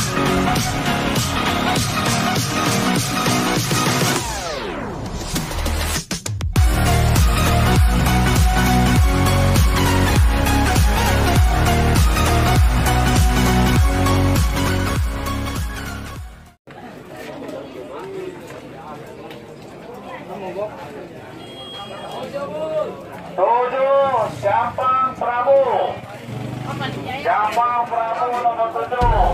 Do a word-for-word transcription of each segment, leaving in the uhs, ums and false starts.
Tujuh, Jampang Prabu. Jampang Prabu nomor tujuh.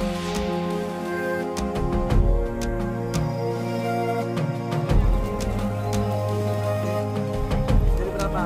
Jadi berapa?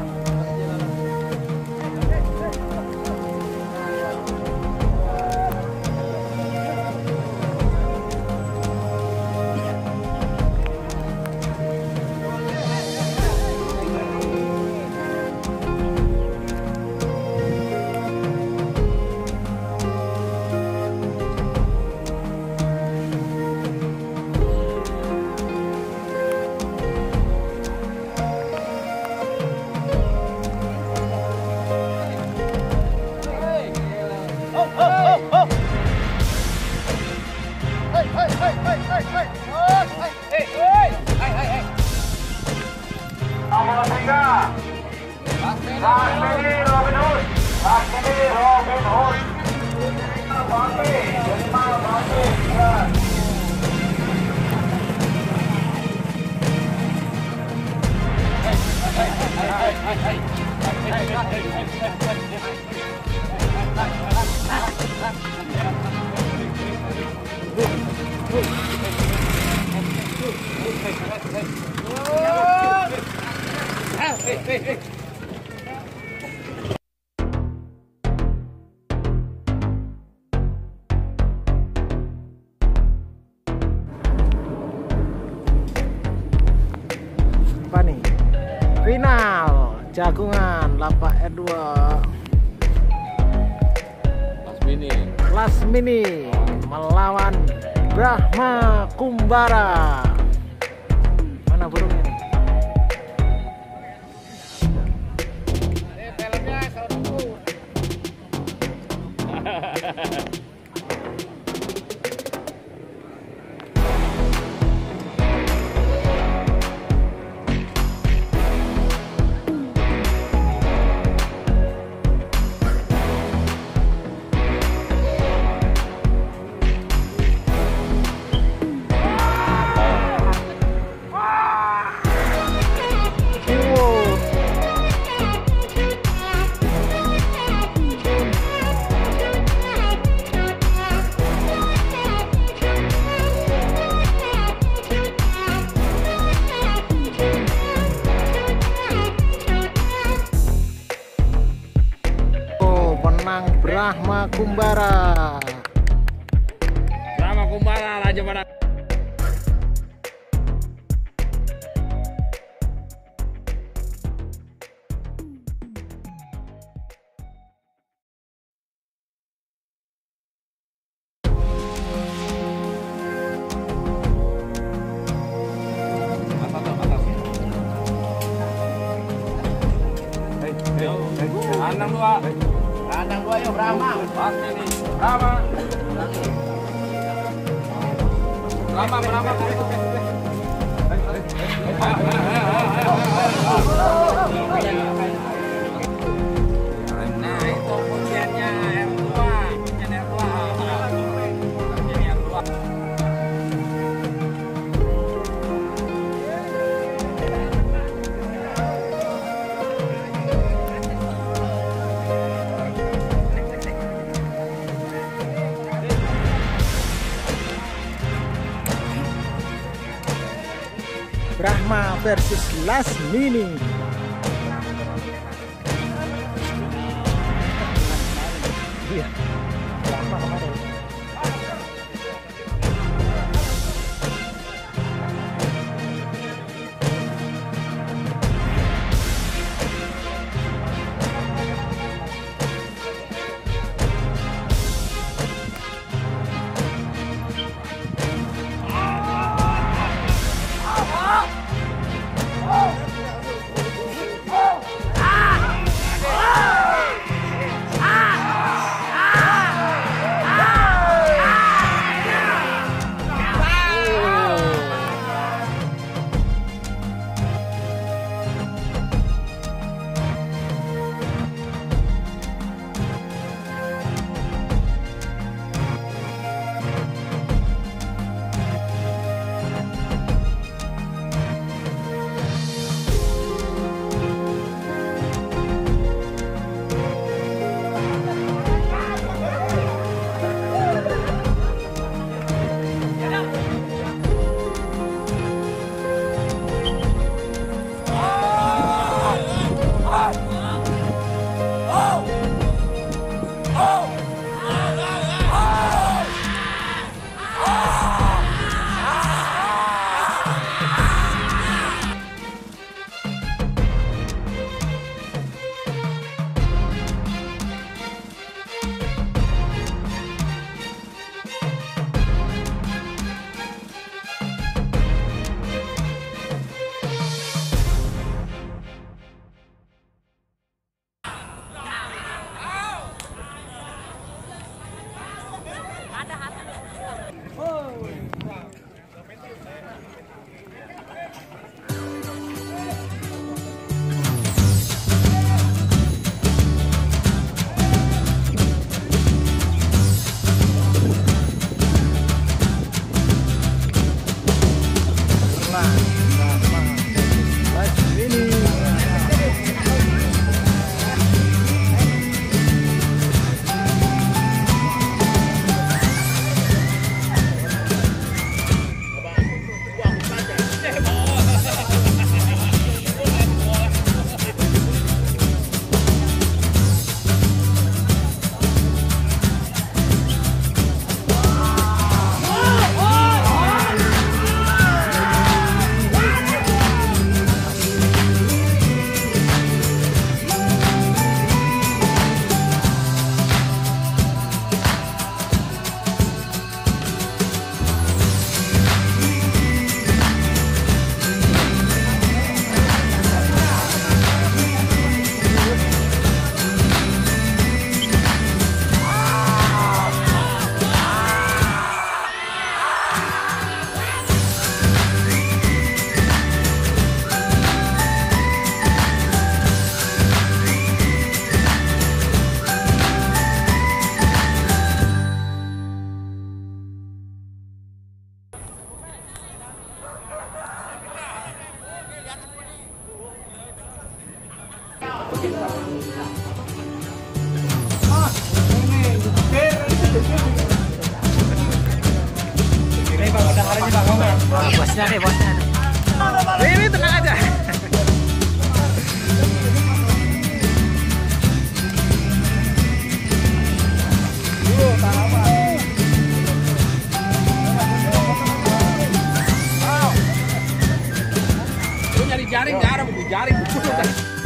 Nomor tiga, Lakshmi Robin Hood. Lakshmi Robin Hood. Bangke, lima Bangke. Apa nih? Final Jagungan Lapak R dua Last Mini. Last Mini melawan Brahma Kumbara. Mana burungnya nih? Brahma Kumbara. Brahma Kumbara Raja Badak. Atas tuh, atas. Hei, hei, hei. Kandang dua. Kandang dua yuk Brahma. Last Mini. Brahma. Brahma, Brahma. Nah, itu kunciannya R dua. Kuncian R dua. Kuncian R dua. Brahma versus Last Mini. Iya. Brahma kemarin. Ini bang, udah hari ini bang, ngomong. Bosnya nih, bosnya. Ini tenang aja. Lu nyari jaring nggak ada, bu jaring.